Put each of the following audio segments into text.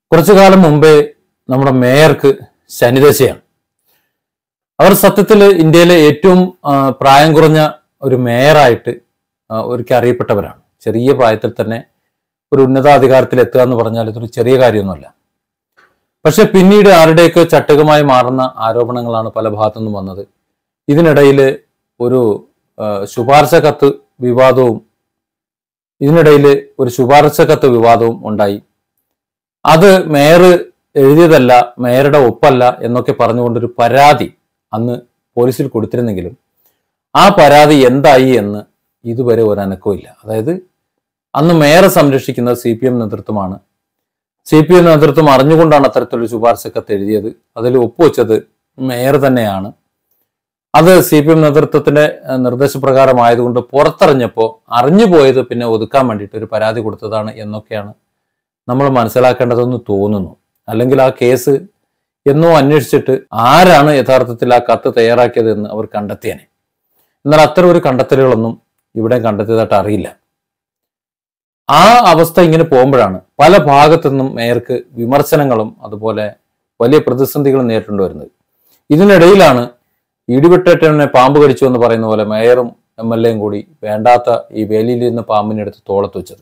കുറച്ചു കാലം മുമ്പേ നമ്മുടെ മേയർക്ക് ശനിദശയാണ്. അവർ സത്യത്തിൽ ഇന്ത്യയിലെ ഏറ്റവും പ്രായം കുറഞ്ഞ ഒരു മേയറായിട്ട് ഒരിക്കൽ അറിയപ്പെട്ടവരാണ്. ചെറിയ പ്രായത്തിൽ തന്നെ ഒരു ഉന്നതാധികാരത്തിൽ എത്തുക എന്ന് പറഞ്ഞാൽ ഇതൊരു ചെറിയ കാര്യമൊന്നുമല്ല. പക്ഷെ പിന്നീട് ആരുടെയൊക്കെ ചട്ടകമായി മാറുന്ന ആരോപണങ്ങളാണ് പല ഭാഗത്തു നിന്നും വന്നത്. ഇതിനിടയിൽ ഒരു ശുപാർശ കത്ത് വിവാദവും ഉണ്ടായി. അത് മേയർ എഴുതിയതല്ല, മേയറുടെ ഒപ്പല്ല എന്നൊക്കെ പറഞ്ഞുകൊണ്ടൊരു പരാതി അന്ന് പോലീസിൽ കൊടുത്തിരുന്നെങ്കിലും ആ പരാതി എന്തായി എന്ന് ഇതുവരെ ഒരു അനക്കവുമില്ല. അതായത് അന്ന് മേയറെ സംരക്ഷിക്കുന്നത് CPM നേതൃത്വമാണ്. CPM നേതൃത്വം അറിഞ്ഞുകൊണ്ടാണ് അത്തരത്തിലൊരു ശുപാർശ കത്ത് എഴുതിയത്. അതിൽ ഒപ്പുവെച്ചത് മേയർ തന്നെയാണ്. അത് CPM നേതൃത്വത്തിന്റെ നിർദ്ദേശപ്രകാരമായതുകൊണ്ട് പുറത്തറിഞ്ഞപ്പോൾ അറിഞ്ഞു പോയത് പിന്നെ ഒതുക്കാൻ വേണ്ടിയിട്ട് ഒരു പരാതി കൊടുത്തതാണ് എന്നൊക്കെയാണ് നമ്മൾ മനസ്സിലാക്കേണ്ടതെന്ന് തോന്നുന്നു. അല്ലെങ്കിൽ ആ കേസ് എന്നോ അന്വേഷിച്ചിട്ട് ആരാണ് യഥാർത്ഥത്തിൽ ആ കത്ത് തയ്യാറാക്കിയത് എന്ന് അവർ കണ്ടെത്തിയേനെ. എന്നാൽ അത്തരം ഒരു കണ്ടെത്തലുകളൊന്നും ഇവിടെ കണ്ടെത്തിയതായിട്ട് അറിയില്ല. ആ അവസ്ഥ ഇങ്ങനെ പോകുമ്പോഴാണ് പല ഭാഗത്തു നിന്നും മേയർക്ക് വിമർശനങ്ങളും അതുപോലെ വലിയ പ്രതിസന്ധികളും നേരിട്ടുണ്ട് വരുന്നത്. ഇതിനിടയിലാണ് ഇടിവെട്ടേറ്റനെ പാമ്പ് കടിച്ചു എന്ന് പറയുന്ന പോലെ മേയറും MLAയും കൂടി വേണ്ടാത്ത ഈ വേലിയിൽ നിന്ന് പാമ്പിനെ എടുത്ത് തോളത്ത് വെച്ചത്.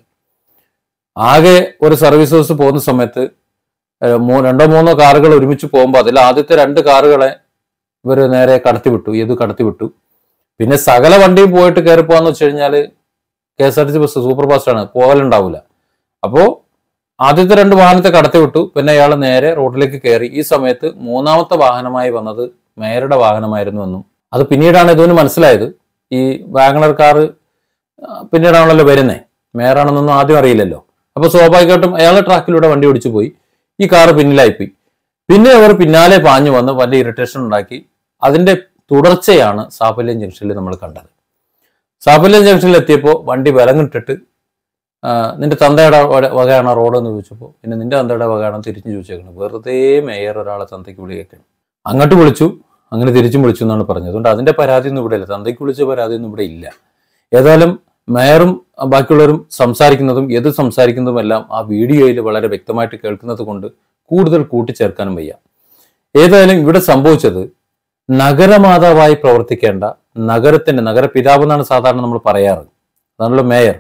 ആകെ ഒരു സർവീസ് ബസ് പോകുന്ന സമയത്ത് 2-3 കാറുകൾ ഒരുമിച്ച് പോകുമ്പോൾ അതിൽ ആദ്യത്തെ 2 കാറുകളെ ഇവർ നേരെ കടത്തിവിട്ടു. പിന്നെ സകല വണ്ടിയും പോയിട്ട് കയറി പോകാന്ന് വെച്ച് കഴിഞ്ഞാൽ KSRTC ബസ് സൂപ്പർ ഫാസ്റ്റാണ്, പോകലുണ്ടാവില്ല. അപ്പോൾ ആദ്യത്തെ 2 വാഹനത്തെ കടത്തിവിട്ടു. പിന്നെ അയാൾ നേരെ റോഡിലേക്ക് കയറി. ഈ സമയത്ത് 3ാമത്തെ വാഹനമായി വന്നത് മേയറുടെ വാഹനമായിരുന്നുവെന്നും അത് പിന്നീടാണ് ഇതിന് മനസ്സിലായത്. ഈ വാഗണർ കാറ് പിന്നീടാണല്ലോ വരുന്നേ, മേയറാണെന്നൊന്നും ആദ്യം അറിയില്ലല്ലോ. അപ്പൊ സ്വാഭാവികമായിട്ടും അയാൾ ട്രാക്കിലൂടെ വണ്ടി ഓടിച്ചു പോയി. ഈ കാറ് പിന്നിലായിപ്പോയി. പിന്നെ അവർ പിന്നാലെ പാഞ്ഞു വന്ന് വലിയ ഇറിറ്റേഷൻ ഉണ്ടാക്കി. അതിന്റെ തുടർച്ചയാണ് സാഫല്യം ജംഗ്ഷനിൽ നമ്മൾ കണ്ടത്. സാഫല്യം ജംഗ്ഷനിൽ എത്തിയപ്പോൾ വണ്ടി വിലങ്ങിട്ടിട്ട് നിന്റെ തന്തയുടെ വകയാണ് റോഡ് എന്ന് ചോദിച്ചപ്പോൾ പിന്നെ നിന്റെ തന്തയുടെ വകയാണ് തിരിച്ചു ചോദിച്ചേക്കണം. വെറുതെ മേയർ ഒരാളെ തന്തയ്ക്ക് വിളിയേക്കണം. അങ്ങോട്ട് വിളിച്ചു, അങ്ങനെ തിരിച്ചും വിളിച്ചു എന്നാണ് പറഞ്ഞത്. അതുകൊണ്ട് അതിന്റെ പരാതിയൊന്നും ഇവിടെ ഇല്ല, തന്തയ്ക്ക് വിളിച്ച പരാതിയൊന്നും ഇവിടെ ഇല്ല. ഏതായാലും മേയറും ബാക്കിയുള്ളവരും സംസാരിക്കുന്നതും സംസാരിക്കുന്നതും എല്ലാം ആ വീഡിയോയിൽ വളരെ വ്യക്തമായിട്ട് കേൾക്കുന്നത് കൊണ്ട് കൂടുതൽ കൂട്ടിച്ചേർക്കാനും വയ്യ. ഏതായാലും ഇവിടെ സംഭവിച്ചത് നഗരമാതാവായി പ്രവർത്തിക്കേണ്ട നഗരപിതാവ് എന്നാണ് സാധാരണ നമ്മൾ പറയാറ്. അതാണല്ലോ മേയർ.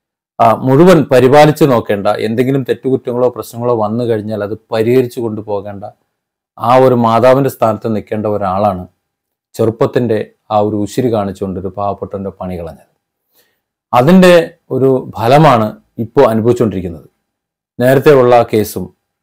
മുഴുവൻ പരിപാലിച്ചു നോക്കേണ്ട, എന്തെങ്കിലും തെറ്റുകുറ്റങ്ങളോ പ്രശ്നങ്ങളോ വന്നു കഴിഞ്ഞാൽ അത് പരിഹരിച്ചു കൊണ്ടുപോകേണ്ട ആ ഒരു മാതാവിന്റെ സ്ഥാനത്ത് നിൽക്കേണ്ട ഒരാളാണ് ചെറുപ്പത്തിന്റെ ആ ഒരു ഉശിരി കാണിച്ചുകൊണ്ട് ഒരു പാവപ്പെട്ടവന്റെ പണി കളഞ്ഞത്. അതിൻ്റെ ഒരു ഫലമാണ് ഇപ്പോൾ അനുഭവിച്ചുകൊണ്ടിരിക്കുന്നത്. നേരത്തെ ഉള്ള കേസും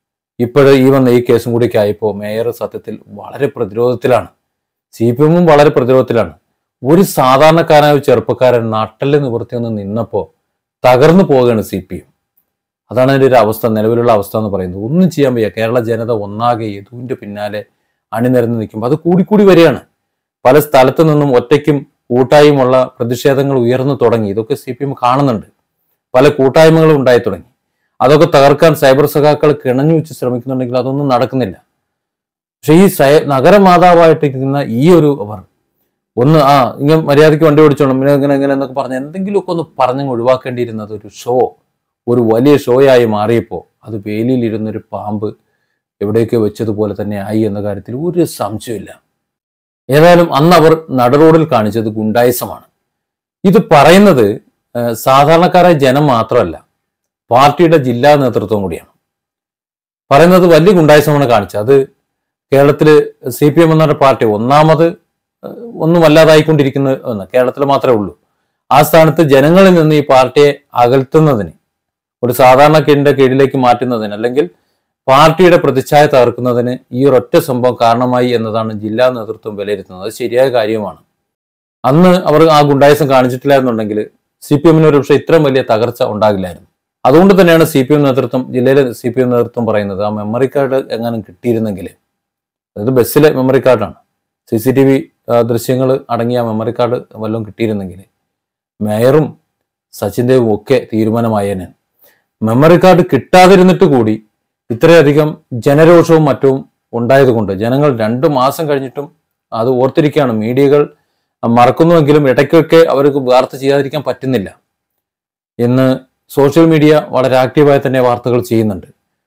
ഈ വന്ന ഈ കേസും കൂടിയൊക്കെ ആയപ്പോൾ മേയർ സത്യത്തിൽ വളരെ പ്രതിരോധത്തിലാണ്. CPM വളരെ പ്രതിരോധത്തിലാണ്. ഒരു സാധാരണക്കാരനായ ചെറുപ്പക്കാരൻ നട്ടല് നിവൃത്തിയൊന്ന് നിന്നപ്പോൾ തകർന്നു പോവുകയാണ് CPM. അതാണ് അതിൻ്റെ ഒരു അവസ്ഥ, നിലവിലുള്ള അവസ്ഥ എന്ന് പറയുന്നത്. ഒന്നും ചെയ്യാൻ വയ്യ. കേരള ജനത ഒന്നാകെ യദുവിൻ്റെ പിന്നാലെ അണിനിരന്ന് നിൽക്കുമ്പോൾ അത് കൂടിക്കൂടി വരികയാണ്. പല സ്ഥലത്തു നിന്നും ഒറ്റയ്ക്കും കൂട്ടായ്മയുള്ള പ്രതിഷേധങ്ങൾ ഉയർന്നു തുടങ്ങി. ഇതൊക്കെ CPM കാണുന്നുണ്ട്. പല കൂട്ടായ്മകളും ഉണ്ടായി തുടങ്ങി. അതൊക്കെ തകർക്കാൻ സൈബർ സഖാക്കൾ കിണഞ്ഞു വെച്ച് ശ്രമിക്കുന്നുണ്ടെങ്കിൽ അതൊന്നും നടക്കുന്നില്ല. പക്ഷെ ഈ നഗരമാതാവായിട്ടിരിക്കുന്ന ഈ ഒരു അവർ ഇങ്ങനെ മര്യാദയ്ക്ക് വണ്ടി ഓടിച്ചോണം, ഇങ്ങനെ എന്നൊക്കെ പറഞ്ഞ് എന്തെങ്കിലുമൊക്കെ ഒന്ന് പറഞ്ഞ് ഒഴിവാക്കേണ്ടിയിരുന്നത് ഒരു വലിയ ഷോയായി മാറിയപ്പോൾ അത് വേലിയിലിരുന്നൊരു പാമ്പ് എവിടെയൊക്കെ വെച്ചതുപോലെ തന്നെ ആയി എന്ന കാര്യത്തിൽ ഒരു സംശയമില്ല. ഏതായാലും അന്ന് അവർ നടുറോഡിൽ കാണിച്ചത് ഗുണ്ടായിസമാണ്. ഇത് പറയുന്നത് സാധാരണക്കാരായ ജനം മാത്രമല്ല, പാർട്ടിയുടെ ജില്ലാ നേതൃത്വം കൂടിയാണ് പറയുന്നത്. വലിയ ഗുണ്ടായിസമാണ് കാണിച്ചത്. അത് കേരളത്തിൽ CPM എന്ന പാർട്ടി ഒന്നും വല്ലാതായിക്കൊണ്ടിരിക്കുന്ന കേരളത്തിൽ മാത്രമേ ഉള്ളൂ. ആ സ്ഥാനത്ത് ജനങ്ങളിൽ നിന്ന് ഈ പാർട്ടിയെ അകൽത്തുന്നതിന്, ഒരു സാധാരണക്കാരന്റെ കീഴിലേക്ക് മാറ്റുന്നതിന്, അല്ലെങ്കിൽ പാർട്ടിയുടെ പ്രതിച്ഛായ തകർക്കുന്നതിന് ഈ ഒരൊറ്റ സംഭവം കാരണമായി എന്നതാണ് ജില്ലാ നേതൃത്വം വിലയിരുത്തുന്നത്. അത് ശരിയായ കാര്യമാണ്. അന്ന് അവർ ആ ഗുണ്ടായിസം കാണിച്ചിട്ടില്ലായിരുന്നുണ്ടെങ്കിൽ CPM-ന് ഒരു പക്ഷേ ഇത്രയും വലിയ തകർച്ച ഉണ്ടാകില്ലായിരുന്നു. അതുകൊണ്ട് തന്നെയാണ് ജില്ലയിലെ CPM നേതൃത്വം പറയുന്നത് ആ മെമ്മറി കാർഡ് എങ്ങാനും കിട്ടിയിരുന്നെങ്കിൽ, അതായത് ബസ്സിലെ മെമ്മറി കാർഡാണ്, CCTV ദൃശ്യങ്ങൾ അടങ്ങിയ മെമ്മറി കാർഡ് വല്ലതും കിട്ടിയിരുന്നെങ്കിൽ മേയറും സച്ചിൻ ദേവും ഒക്കെ തീരുമാനമായേനെ. മെമ്മറി കാർഡ് കിട്ടാതിരുന്നിട്ട് കൂടി ഇത്രയധികം ജനരോഷവും മറ്റും ഉണ്ടായതുകൊണ്ട് ജനങ്ങൾ 2 മാസം കഴിഞ്ഞിട്ടും അത് ഓർത്തിരിക്കുകയാണ്. മീഡിയകൾ മറക്കുന്നുവെങ്കിലും ഇടയ്ക്കൊക്കെ അവർക്ക് വാർത്ത ചെയ്യാതിരിക്കാൻ പറ്റുന്നില്ല. ഇന്ന് സോഷ്യൽ മീഡിയ വളരെ ആക്റ്റീവായി തന്നെ വാർത്തകൾ ചെയ്യുന്നുണ്ട്.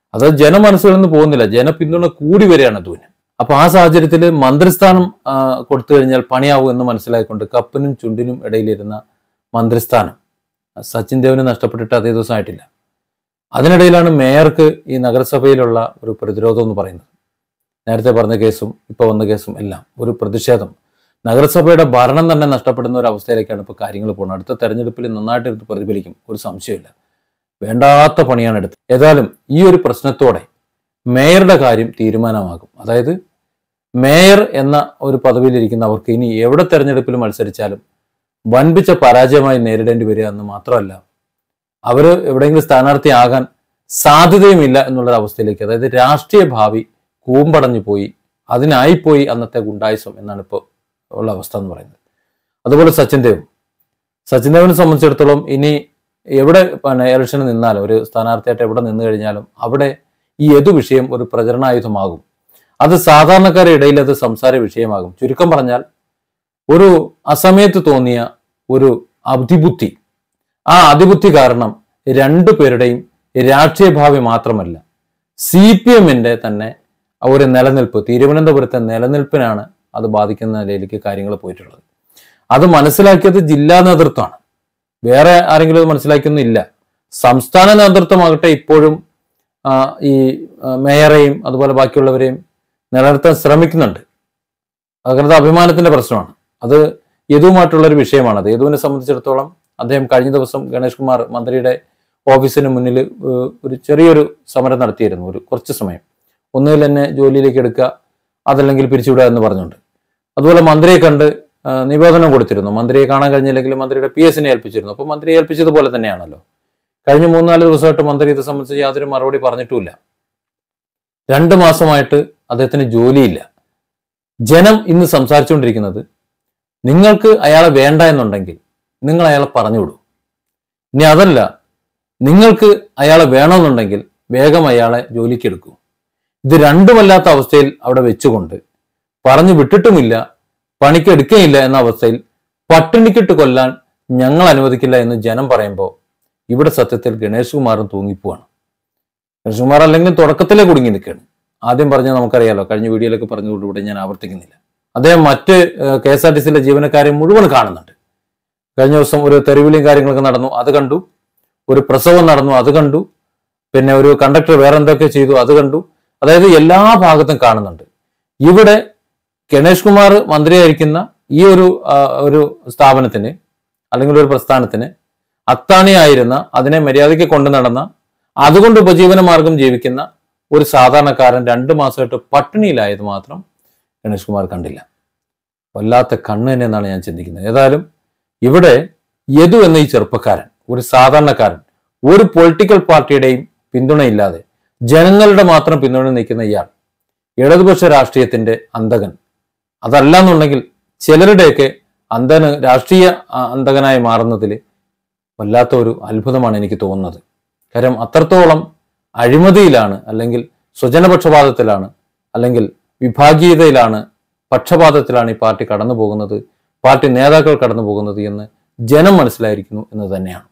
അത് ജനമനസ്സുകളിൽ നിന്ന് പോകുന്നില്ല, ജനപിന്തുണ കൂടി വരികയാണ് അതുവിന്. അപ്പൊ ആ സാഹചര്യത്തിൽ മന്ത്രിസ്ഥാനം കൊടുത്തു കഴിഞ്ഞാൽ പണിയാവും എന്ന് മനസ്സിലായിക്കൊണ്ട് കപ്പിനും ചുണ്ടിനും ഇടയിലിരുന്ന മന്ത്രിസ്ഥാനം സച്ചിൻ ദേവിന് നഷ്ടപ്പെട്ടിട്ട് അതേ ദിവസമായിട്ടില്ല. അതിനിടയിലാണ് മേയർക്ക് ഈ നഗരസഭയിലുള്ള ഒരു പ്രതിരോധം എന്ന് പറയുന്നത്. നേരത്തെ പറഞ്ഞ കേസും ഇപ്പൊ വന്ന കേസും എല്ലാം ഒരു പ്രതിഷേധം, നഗരസഭയുടെ ഭരണം തന്നെ നഷ്ടപ്പെടുന്ന ഒരു അവസ്ഥയിലേക്കാണ് ഇപ്പോൾ കാര്യങ്ങൾ പോകുന്നത്. അടുത്ത തെരഞ്ഞെടുപ്പിൽ നന്നായിട്ട് എടുത്ത് പ്രതിഫലിക്കും, ഒരു സംശയമില്ല. വേണ്ടാത്ത പണിയാണ് എടുത്തത്. ഏതായാലും ഈ ഒരു പ്രശ്നത്തോടെ മേയറുടെ കാര്യം തീരുമാനമാകും. അതായത് മേയർ എന്ന ഒരു പദവിയിലിരിക്കുന്നവർക്ക് ഇനി എവിടെ തെരഞ്ഞെടുപ്പിൽ മത്സരിച്ചാലും വൻപിച്ച പരാജയമായി നേരിടേണ്ടി വരിക എന്ന് മാത്രമല്ല, അവർ എവിടെയെങ്കിലും സ്ഥാനാർത്ഥിയാകാൻ സാധ്യതയുമില്ല എന്നുള്ളൊരു അവസ്ഥയിലേക്ക്, അതായത് രാഷ്ട്രീയ ഭാവി കൂമ്പടഞ്ഞു പോയി, അതിനായിപ്പോയി അന്നത്തെ ഗുണ്ടായിസം എന്നാണ് ഇപ്പോൾ ഉള്ള അവസ്ഥ എന്ന് പറയുന്നത്. അതുപോലെ സച്ചിൻ ദേവിനെ സംബന്ധിച്ചിടത്തോളം ഇനി എവിടെ ഇലക്ഷന് നിന്നാലും, ഒരു സ്ഥാനാർത്ഥിയായിട്ട് എവിടെ നിന്ന് കഴിഞ്ഞാലും അവിടെ ഈ വിഷയം ഒരു പ്രചരണായുധമാകും. അത് സാധാരണക്കാരുടെ ഇടയിൽ അത് സംസാര വിഷയമാകും. ചുരുക്കം പറഞ്ഞാൽ ഒരു അസമയത്ത് തോന്നിയ ഒരു അതിബുദ്ധി, ആ അതിബുദ്ധി കാരണം രണ്ടു പേരുടെയും രാഷ്ട്രീയ ഭാവി മാത്രമല്ല CPM-ന്റെ തന്നെ ഒരു നിലനിൽപ്പ്, തിരുവനന്തപുരത്തെ നിലനിൽപ്പിനാണ് അത് ബാധിക്കുന്ന നിലയിലേക്ക് കാര്യങ്ങൾ പോയിട്ടുള്ളത്. അത് മനസ്സിലാക്കിയത് ജില്ലാ നേതൃത്വമാണ്, വേറെ ആരെങ്കിലും അത് മനസ്സിലാക്കിയൊന്നുമില്ല. സംസ്ഥാന നേതൃത്വമാകട്ടെ ഇപ്പോഴും ഈ മേയറെയും അതുപോലെ ബാക്കിയുള്ളവരെയും നിലനിർത്താൻ ശ്രമിക്കുന്നുണ്ട്. അതൊക്കെ അഭിമാനത്തിന്റെ പ്രശ്നമാണ്. അത് യദുവുമായിട്ടുള്ളൊരു വിഷയമാണത്. യദുവിനെ സംബന്ധിച്ചിടത്തോളം അദ്ദേഹം കഴിഞ്ഞ ദിവസം ഗണേഷ് കുമാർ മന്ത്രിയുടെ ഓഫീസിന് മുന്നിൽ ഒരു ചെറിയൊരു സമരം നടത്തിയിരുന്നു, ഒരു കുറച്ച് സമയം. ഒന്നുകിൽ എന്നെ ജോലിയിലേക്ക് എടുക്കുക, അതല്ലെങ്കിൽ പിരിച്ചുവിടുക എന്ന് പറഞ്ഞുകൊണ്ട്. അതുപോലെ മന്ത്രിയെ കണ്ട് നിവേദനം കൊടുത്തിരുന്നു. മന്ത്രിയെ കാണാൻ കഴിഞ്ഞില്ലെങ്കിൽ മന്ത്രിയുടെ PS-നെ ഏൽപ്പിച്ചിരുന്നു. അപ്പോൾ മന്ത്രിയെ ഏൽപ്പിച്ചതുപോലെ തന്നെയാണല്ലോ. കഴിഞ്ഞ 3-4 ദിവസമായിട്ട് മന്ത്രി ഇത് സംബന്ധിച്ച് യാതൊരു മറുപടി പറഞ്ഞിട്ടുമില്ല. 2 മാസമായിട്ട് അദ്ദേഹത്തിന് ജോലിയില്ല. ജനം ഇന്ന് സംസാരിച്ചുകൊണ്ടിരിക്കുന്നത്, നിങ്ങൾക്ക് അയാളെ വേണ്ട എന്നുണ്ടെങ്കിൽ നിങ്ങൾ അയാളെ പറഞ്ഞുവിടൂ. ഇനി അതല്ല, നിങ്ങൾക്ക് അയാളെ വേണമെന്നുണ്ടെങ്കിൽ വേഗം അയാളെ ജോലിക്കെടുക്കൂ. ഇത് രണ്ടുമല്ലാത്ത അവസ്ഥയിൽ അവിടെ വെച്ചുകൊണ്ട് പറഞ്ഞു വിട്ടിട്ടുമില്ല, പണിക്കെടുക്കുകയില്ല എന്ന അവസ്ഥയിൽ പട്ടിണിക്കിട്ട് കൊല്ലാൻ ഞങ്ങൾ അനുവദിക്കില്ല എന്ന് ജനം പറയുമ്പോൾ ഇവിടെ സത്യത്തിൽ ഗണേഷ് കുമാറും തൂങ്ങിപ്പോവാണ്. ഗണേഷ് കുമാർ അല്ലെങ്കിൽ തുടക്കത്തിലേ കുടുങ്ങി നിൽക്കുകയാണ്. ആദ്യം പറഞ്ഞത് നമുക്കറിയാലോ, കഴിഞ്ഞ വീഡിയോയിലൊക്കെ പറഞ്ഞുകൊണ്ടിവിടെ ഞാൻ ആവർത്തിക്കുന്നില്ല. അദ്ദേഹം മറ്റ് KSRTCയിലെ ജീവനക്കാരെ മുഴുവൻ കാണുന്നുണ്ട്. കഴിഞ്ഞ ദിവസം ഒരു തെരുവിളിയും കാര്യങ്ങളൊക്കെ നടന്നു, അത് കണ്ടു. ഒരു പ്രസവം നടന്നു, അത് കണ്ടു. പിന്നെ ഒരു കണ്ടക്ടർ വേറെ എന്തൊക്കെ ചെയ്തു, അത് കണ്ടു. അതായത് എല്ലാ ഭാഗത്തും കാണുന്നുണ്ട്. ഇവിടെ ഗണേഷ് കുമാർ മന്ത്രിയായിരിക്കുന്ന ഈ ഒരു സ്ഥാപനത്തിന് അല്ലെങ്കിൽ ഒരു പ്രസ്ഥാനത്തിന് അത്താണിയായിരുന്ന, അതിനെ മര്യാദയ്ക്ക് കൊണ്ടു നടന്ന, അതുകൊണ്ട് ഉപജീവന മാർഗം ജീവിക്കുന്ന ഒരു സാധാരണക്കാരൻ 2 മാസമായിട്ട് പട്ടിണിയിലായത് മാത്രം ഗണേഷ് കുമാർ കണ്ടില്ല. വല്ലാത്ത കണ്ണ് തന്നെ എന്നാണ് ഞാൻ ചിന്തിക്കുന്നത്. ഏതായാലും ഇവിടെ യദു എന്ന ഈ ചെറുപ്പക്കാരൻ, ഒരു സാധാരണക്കാരൻ, ഒരു പൊളിറ്റിക്കൽ പാർട്ടിയുടെയും പിന്തുണയില്ലാതെ ജനങ്ങളുടെ മാത്രം പിന്തുണ നിൽക്കുന്ന ഇയാൾ ഇടതുപക്ഷ രാഷ്ട്രീയത്തിന്റെ അന്തകൻ, അതല്ല എന്നുണ്ടെങ്കിൽ ചിലരുടെയൊക്കെ രാഷ്ട്രീയ അന്തകനായി മാറുന്നതിൽ വല്ലാത്ത ഒരു അത്ഭുതമാണ് എനിക്ക് തോന്നുന്നത്. കാര്യം അത്രത്തോളം അഴിമതിയിലാണ്, അല്ലെങ്കിൽ സ്വജനപക്ഷപാതത്തിലാണ്, അല്ലെങ്കിൽ വിഭാഗീയതയിലാണ്, പക്ഷപാതത്തിലാണ് ഈ പാർട്ടി കടന്നു പോകുന്നത്, പാർട്ടി നേതാക്കൾ കടന്നു പോകുന്നത് എന്ന് ജനം മനസ്സിലായിരിക്കുന്നു എന്ന് തന്നെയാണ്.